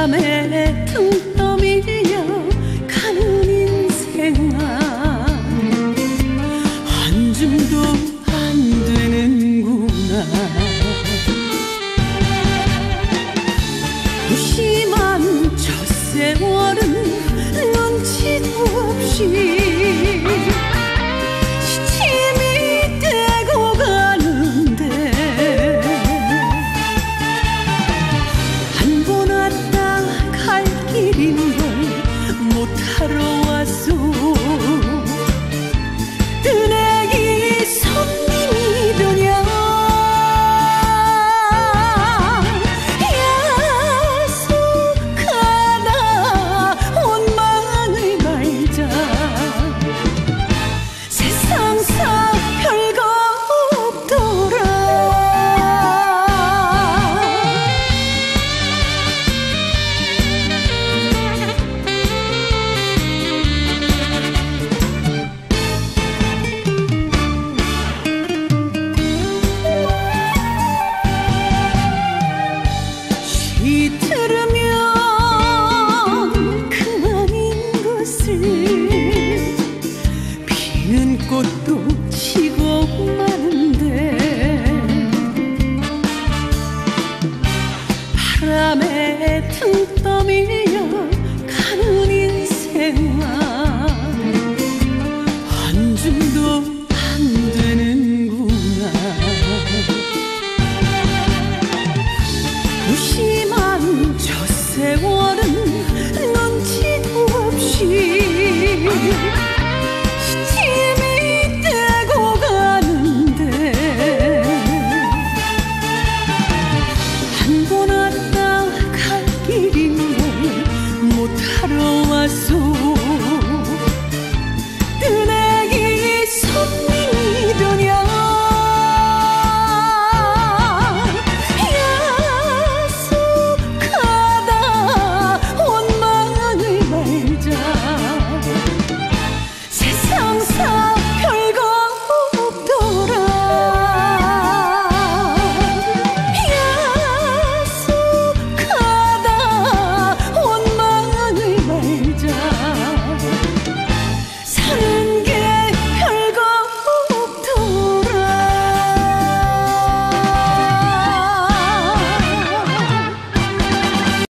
바람에 등 떠밀려 가는 인생아 한줌도 안 되는구나. 무심한 저 세월은 눈치도 없이 시침이 되고 가는데 안 보났다 갈 길인 걸 못하러 왔소. 은행이 손님이더냐 야속하다 원망을 말자. 세상사 별거 없더라. 들으면 그만인 것을 피는 꽃도 지고 마는데 바람에 등 떠밀려 가는 인생아 한 줌도 안 되는구나. 무심한 저 세월